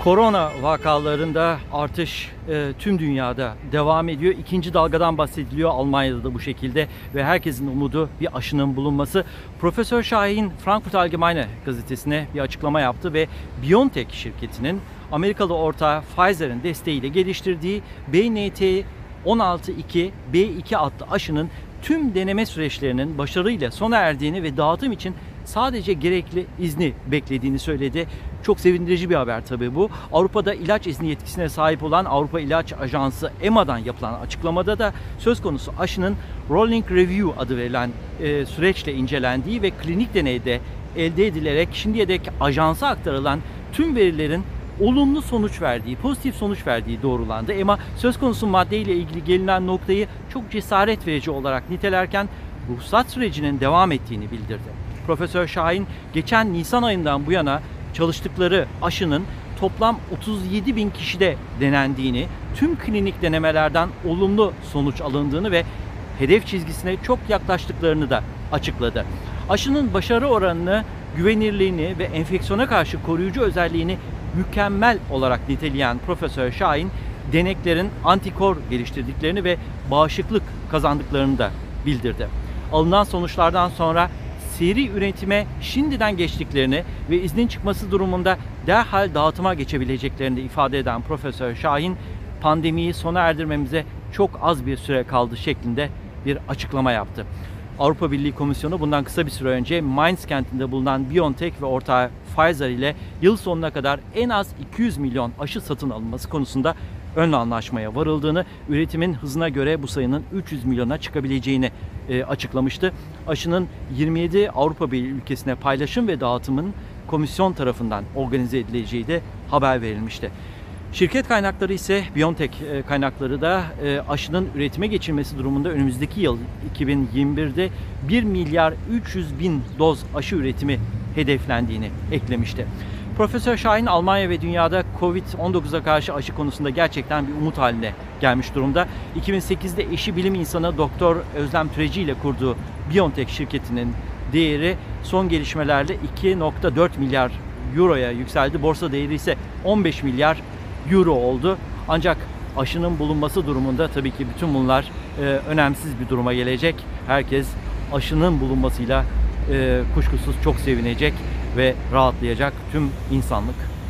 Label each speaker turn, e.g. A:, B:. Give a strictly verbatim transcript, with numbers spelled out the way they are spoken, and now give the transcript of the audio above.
A: Korona vakalarında artış e, tüm dünyada devam ediyor. İkinci dalgadan bahsediliyor Almanya'da da bu şekilde ve herkesin umudu bir aşının bulunması. Profesör Şahin Frankfurt Allgemeine gazetesine bir açıklama yaptı ve BioNTech şirketinin Amerikalı ortağı Pfizer'in desteğiyle geliştirdiği B N T on altı iki B iki adlı aşının tüm deneme süreçlerinin başarıyla sona erdiğini ve dağıtım için sadece gerekli izni beklediğini söyledi. Çok sevindirici bir haber tabii bu. Avrupa'da ilaç izni yetkisine sahip olan Avrupa İlaç Ajansı E M A'dan yapılan açıklamada da söz konusu aşının Rolling Review adı verilen e, süreçle incelendiği ve klinik deneyde elde edilerek şimdiye dek ajansa aktarılan tüm verilerin olumlu sonuç verdiği, pozitif sonuç verdiği doğrulandı. E M A söz konusu maddeyle ilgili gelinen noktayı çok cesaret verici olarak nitelerken ruhsat sürecinin devam ettiğini bildirdi. Profesör Şahin geçen Nisan ayından bu yana çalıştıkları aşının toplam otuz yedi bin kişide denendiğini, tüm klinik denemelerden olumlu sonuç alındığını ve hedef çizgisine çok yaklaştıklarını da açıkladı. Aşının başarı oranını, güvenirliğini ve enfeksiyona karşı koruyucu özelliğini mükemmel olarak niteleyen Profesör Şahin, deneklerin antikor geliştirdiklerini ve bağışıklık kazandıklarını da bildirdi. Alınan sonuçlardan sonra seri üretime şimdiden geçtiklerini ve iznin çıkması durumunda derhal dağıtıma geçebileceklerini de ifade eden Profesör Şahin, pandemiyi sona erdirmemize çok az bir süre kaldı şeklinde bir açıklama yaptı. Avrupa Birliği Komisyonu bundan kısa bir süre önce Mainz kentinde bulunan BioNTech ve ortağı Pfizer ile yıl sonuna kadar en az iki yüz milyon aşı satın alınması konusunda ön anlaşmaya varıldığını, üretimin hızına göre bu sayının üç yüz milyona çıkabileceğini e, açıklamıştı. Aşının yirmi yedi Avrupa Birliği ülkesine paylaşım ve dağıtımın komisyon tarafından organize edileceği de haber verilmişti. Şirket kaynakları ise BioNTech kaynakları da aşının üretime geçilmesi durumunda önümüzdeki yıl iki bin yirmi birde bir milyar üç yüz bin doz aşı üretimi hedeflendiğini eklemişti. Profesör Şahin, Almanya ve dünyada Covid on dokuza karşı aşı konusunda gerçekten bir umut haline gelmiş durumda. iki bin sekizde eşi bilim insanı Doktor Özlem Türeci ile kurduğu BioNTech şirketinin değeri son gelişmelerle iki nokta dört milyar euroya yükseldi. Borsa değeri ise on beş milyar euro oldu. Ancak aşının bulunması durumunda tabii ki bütün bunlar e, önemsiz bir duruma gelecek. Herkes aşının bulunmasıyla e, kuşkusuz çok sevinecek ve rahatlayacak tüm insanlık.